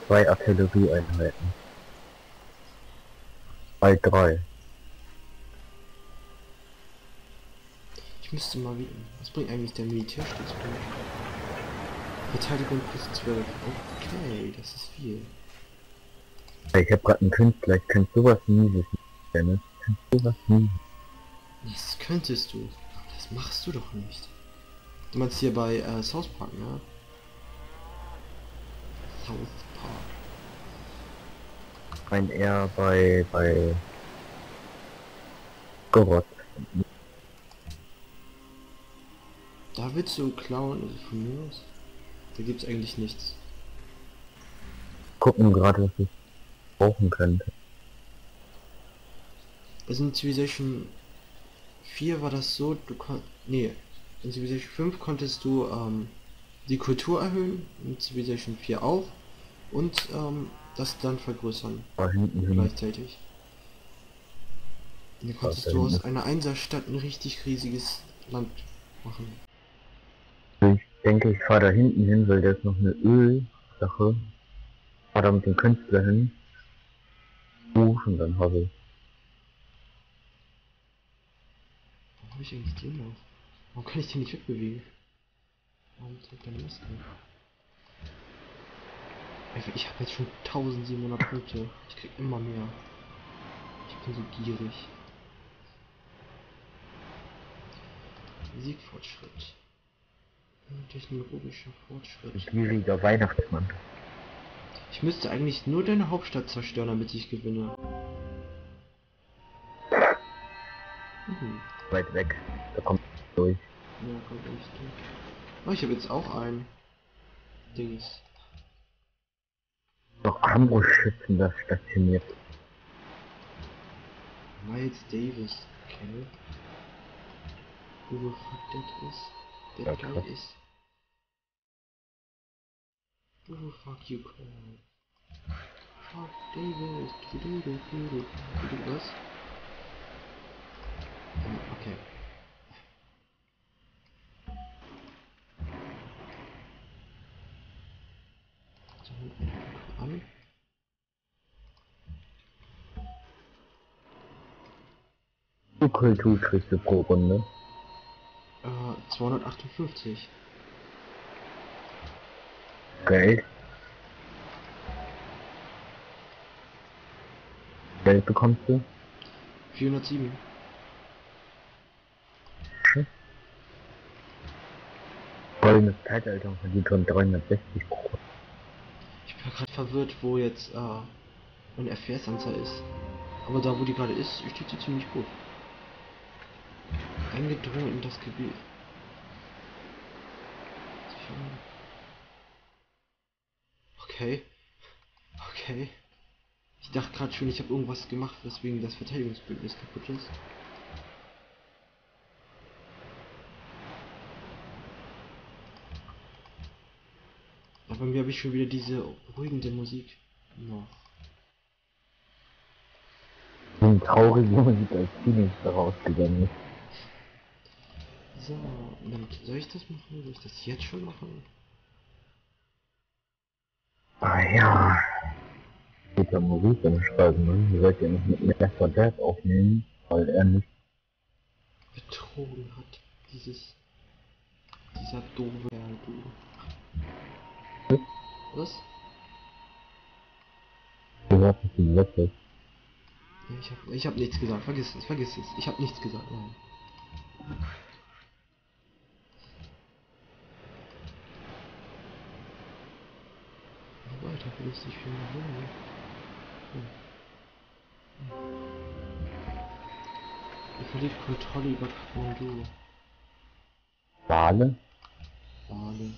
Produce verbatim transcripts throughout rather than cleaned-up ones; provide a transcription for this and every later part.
zwei Artillerieeinheiten. Bei drei. Ich müsste mal wieder... Was bringt eigentlich der Militärstützpunkt? Verteidigung plus zwölf. Okay, das ist viel. Ich hab grad einen Künstler, ich kann sowas nie wissen, Dennis. Ich kann sowas nie. Das könntest du. Aber das machst du doch nicht. Du meinst hier bei äh, South Park, ne? South Park. Ich mein eher bei, bei... Gorod. Da willst du klauen, also von mir aus. Da gibt's eigentlich nichts. Gucken gerade, was ich brauchen könnte. Also in Civilization vier war das so, du konntest... Nee, in Civilization fünf konntest du ähm, die Kultur erhöhen, in Civilization vier auch. Und ähm, das dann vergrößern. Da hinten hin. Gleichzeitig. Und dann konntest da du aus hinten. einer Einserstadt ein richtig riesiges Land machen. Ich denke, ich fahre da hinten hin, weil da ist noch eine Ölsache. Fahr da mit dem Künstler hin. Ruf und dann habe ich. Warum habe ich eigentlich den noch? Warum kann ich den nicht wegbewegen? Warum zeigt deine Maske? Ich habe jetzt schon eintausendsiebenhundert Punkte. Ich krieg immer mehr. Ich bin so gierig. Siegfortschritt. Technologischer Fortschritt. Gieriger Weihnachtsmann. Ich müsste eigentlich nur deine Hauptstadt zerstören, damit ich gewinne. Mhm. Weit weg. Da kommt durch. Ja, kommt nicht durch. Oh, ich habe jetzt auch ein Dings. Noch Armbrustschützen da stationiert. Miles Davis. Okay. Who the fuck that is? That Ja, guy krass. is. Who the fuck you call? Fuck Davis. Du, du, du, du, du. Du, du, was? Ähm, okay. So, an. Die Kultur kriegst du pro Runde. Äh, zweihundertachtundfünfzig. Geld. Geld bekommst du. vierhundertsieben. Goldenes Zeitalter verdient schon dreihundertsechzig pro. Ich bin gerade verwirrt, wo jetzt äh, meine F P S-Anzahl ist. Aber da, wo die gerade ist, steht sie ziemlich gut. Eingedrungen in das Gebiet. Okay. Okay. Ich dachte gerade schon, ich habe irgendwas gemacht, weswegen das Verteidigungsbündnis kaputt ist. Aber bei mir habe ich schon wieder diese beruhigende Musik. No. Die traurige Musik als Phoenix rausgegangen ist. So, und dann soll ich das machen? Soll ich das jetzt schon machen? Ah ja. Guter Musik beim Schreiben, ne? Ihr sollt ja nicht mit mir Verderb aufnehmen, weil er nicht. Betrogen hat. Dieses. Dieser doofe Kerl, du. Was? Gesagt, dass die letzte. Ja, ich hab, ich hab nichts gesagt. Vergiss es, vergiss es. Ich hab nichts gesagt. Nein. Weiter will ich nicht viel mehr hören. Hm. Ich verliere Kontrolle über Kathmandu. Wale? Wale.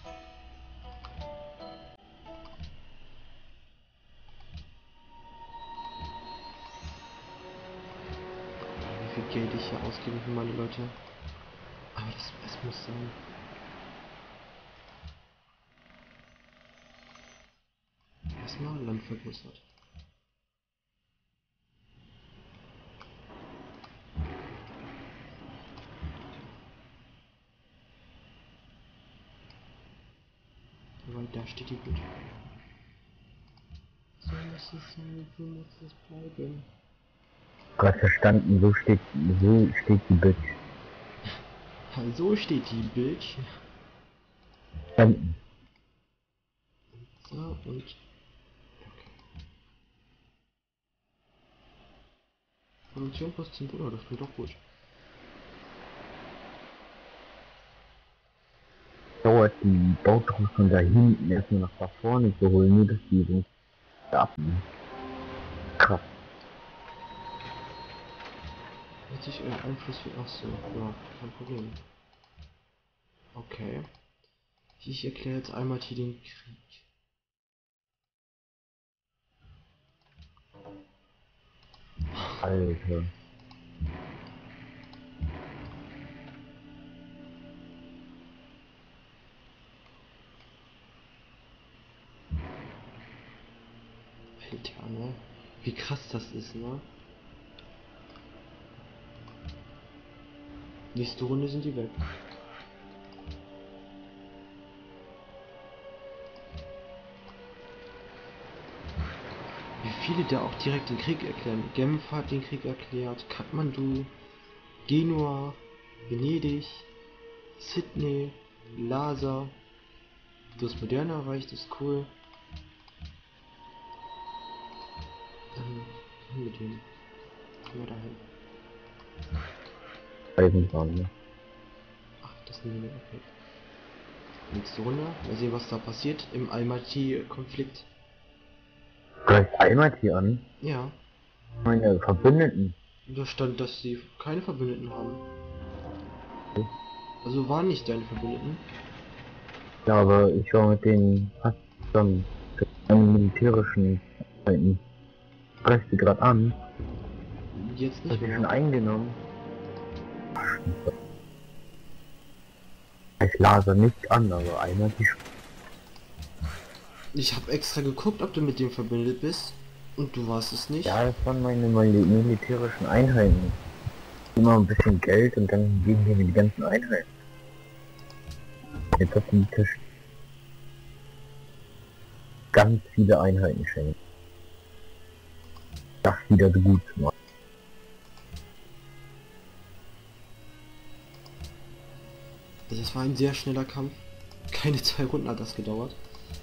Wie viel Geld ich hier ausgebe für meine Leute. Aber das, es muss sein. Erstmal Land vergrößert. Weil da steht die gut. muss es sein, so muss es bleiben. Gerade verstanden, so steht, so steht die Bitch. So steht die Bitch. Verstanden. So, und... Produktion plus zehn Dollar, das klingt doch gut. Dauert die Bautruhe von da hinten erstmal nach da vorne zu holen, nur dass die so abnehmen. Krass. Hätte ich euer Einfluss wie... Achso, ja, kein Problem. Okay. Ich erkläre jetzt einmal hier den Krieg. Alter. Alter, ne? Wie krass das ist, ne? Nächste Runde sind die weg. Wie viele da auch direkt den Krieg erklären. Genf hat den Krieg erklärt, Kathmandu, Genua, Venedig, Sydney, Lhasa. Du hast Moderne erreicht, ist cool. Dann hin mit dem. Komm mal dahin. Eisenbahn, ne? Ach, das nehmen wir, okay. Nächste Runde. Mal sehen, was da passiert im Almaty-Konflikt. Greift einmal hier an. Ja. Meine Verbündeten. Da stand, dass sie keine Verbündeten haben. Also waren nicht deine Verbündeten. Ja, aber ich war mit denen fast zusammen. Meine militärischen Einheiten. Greift sie gerade an. Jetzt Hat nicht sie mehr. schon eingenommen. Ich laser nicht an, aber einmal die Sch Ich habe extra geguckt, ob du mit dem verbündet bist. Und du warst es nicht. Ja, das waren meine Mil militärischen Einheiten. Immer ein bisschen Geld und dann geben wir mir die ganzen Einheiten. Jetzt auf dem Tisch ganz viele Einheiten schenken. Das wieder so gut zu machen. Das war ein sehr schneller Kampf. Keine zwei Runden hat das gedauert.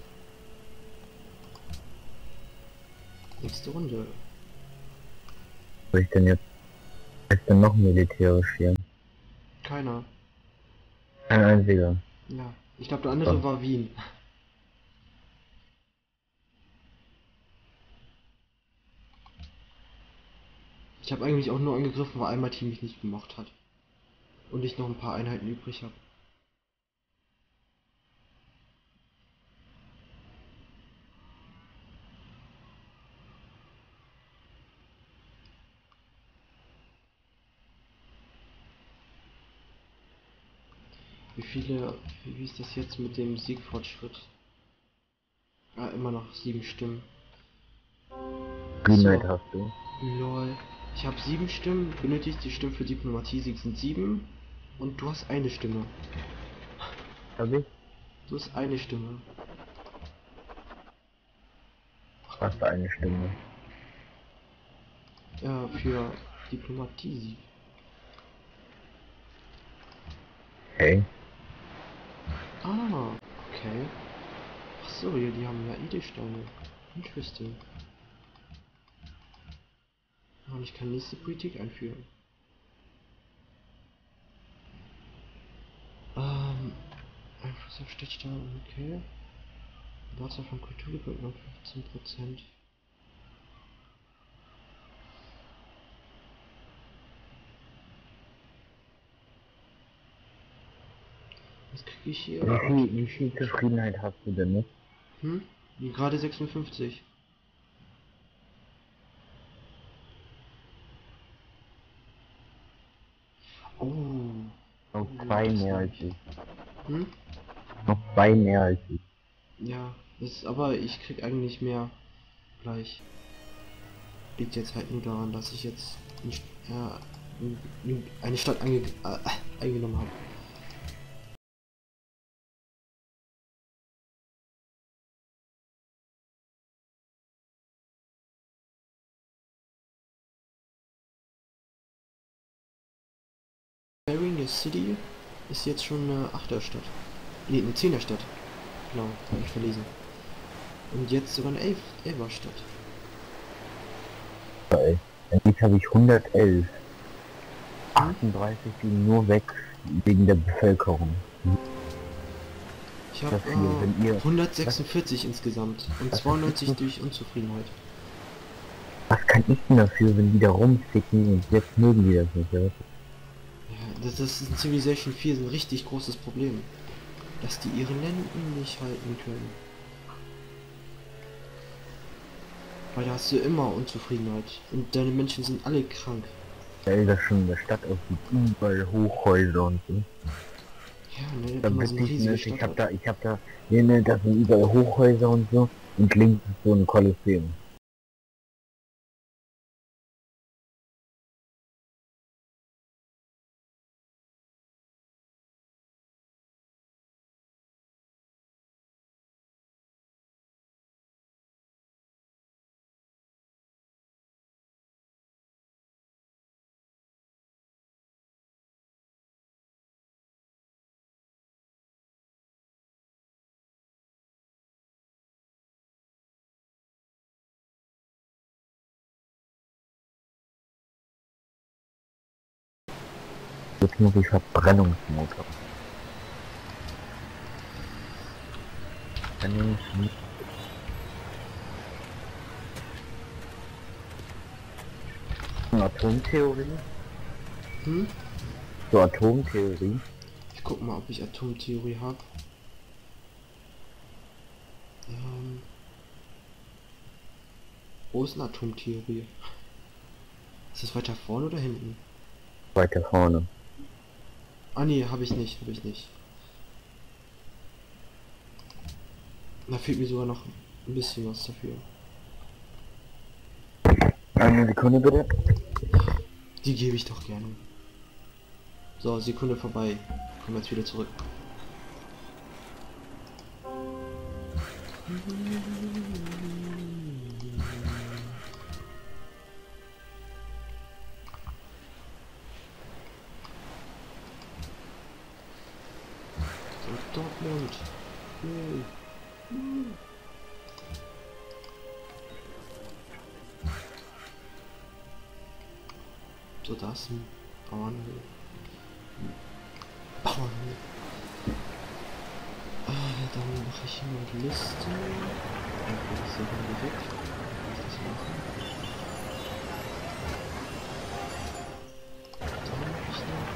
Nächste Runde. Was ich denn jetzt? Was ist denn noch militärisch hier? Keiner. Ein einziger. Ja. Ich glaube, der andere Ja. war Wien. Ich habe eigentlich auch nur angegriffen, weil einmal Team mich nicht gemocht hat. Und ich noch ein paar Einheiten übrig habe. Wie viele... Wie, wie ist das jetzt mit dem Siegfortschritt? Ah, immer noch sieben Stimmen. Greenlight So. hast du. Lol. Ich habe sieben Stimmen, benötigt die Stimmen für Diplomatie sind sieben. Und du hast eine Stimme. Hab ich? Du hast eine Stimme. Hast du eine Stimme? Ja, für Diplomatie-Sieg. Hey. Ah, okay. Ach so, ja, die haben ja Edelsteine. Interesting. Und ich kann nächste Politik einführen. Ähm, Einfluss auf Stadtstaaten, okay. Wurzel von Kulturgebieten um fünfzehn Prozent. Was kriege ich hier? Wie viel, wie viel Zufriedenheit hast du denn nicht? Hm? Gerade sechsundfünfzig. Oh. Noch Oh, zwei das mehr als nicht. ich. Hm? Noch zwei mehr als ich. Ja, das ist, aber ich krieg eigentlich mehr gleich. Liegt jetzt halt nur daran, dass ich jetzt nicht, ja, eine Stadt ange äh, eingenommen habe. California City ist jetzt schon eine Achterstadt. Ne, eine Zehnerstadt. Genau, habe ich verlesen. Und jetzt sogar eine Elf Elferstadt. Ey, jetzt habe ich hundertelf. achtunddreißig gehen nur weg wegen der Bevölkerung. Ich habe äh, hundertsechsundvierzig insgesamt und zweiundneunzig durch Unzufriedenheit. Was kann ich denn dafür, wenn die da rumficken und jetzt mögen die das nicht, ja? Ja, das, das ist in Civilization vier ein richtig großes Problem. Dass die ihre Lenden nicht halten können. Weil da hast du immer Unzufriedenheit. Und deine Menschen sind alle krank. Da ist das schon in der Stadt aussieht, überall Hochhäuser und so. Ja, ne, Da immer so eine ich, riesige nicht, Stadt. ich hab da, ich hab da, ne, ne, das sind überall Hochhäuser und so. Und links ist so ein Kolosseum. Jetzt muss ich Verbrennungsmotor. Dann nehme ich nicht. Atomtheorie? Hm? So Atomtheorie? Ich guck mal, ob ich Atomtheorie habe. Ähm, wo ist eine Atomtheorie? Ist das weiter vorne oder hinten? Weiter vorne. Ah nee, habe ich nicht, habe ich nicht. Da fehlt mir sogar noch ein bisschen was dafür. Eine Sekunde bitte. Die gebe ich doch gerne. So, Sekunde vorbei. Kommen jetzt wieder zurück. So, Dortmund. Yay. So, da ist ein Bauernhof. Bauernhof. Ah, dann mache ich hier mal die Liste. Dann geht es hier weg. Kann ich das machen? Da mache ich noch.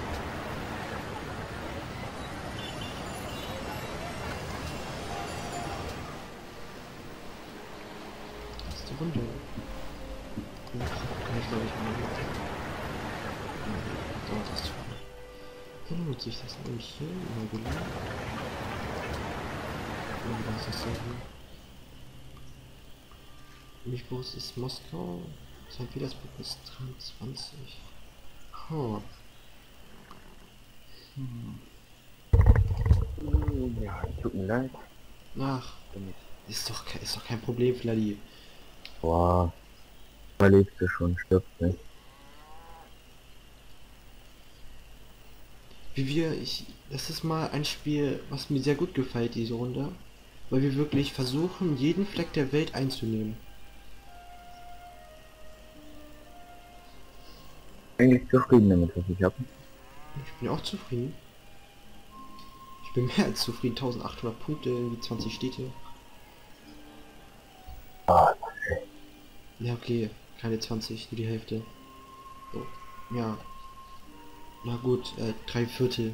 Das ist die Runde. Kann ich glaube ich mal machen. Dauert das zu viel. Dann nutze ich das nämlich hier, regulär. Und was ist das hier? Milchbus ist Moskau. Sankt Petersburg ist dreiundzwanzig. Oh. Hm. Ja, tut mir leid. Ach, ist doch, ist doch kein Problem, Fladi. Boah. Überlebst du schon, stirbst nicht. Wie wir, ich, das ist mal ein Spiel, was mir sehr gut gefällt, diese Runde. Weil wir wirklich versuchen, jeden Fleck der Welt einzunehmen. Eigentlich zufrieden damit, was ich habe. Ich bin auch zufrieden. Ich bin mehr als zufrieden. eintausendachthundert Punkte, irgendwie zwanzig Städte. Ah, Ja, okay. Keine zwanzig, nur die Hälfte. So. Ja. Na gut, äh, drei Viertel.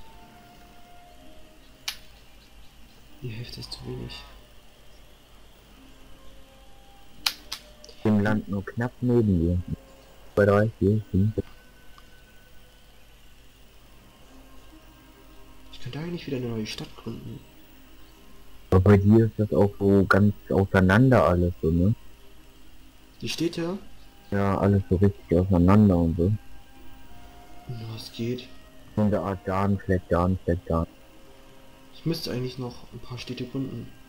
Die Hälfte ist zu wenig. im Land nur knapp neben dir. zwei, drei, vier, fünf. Ich könnte eigentlich wieder eine neue Stadt gründen. Aber bei dir ist das auch so ganz auseinander alles so, ne? Die Städte? Ja, alles so richtig auseinander und so. Ja, es geht. So eine Art Darnfleck, Darnfleck, Darn. Ich müsste eigentlich noch ein paar Städte gründen.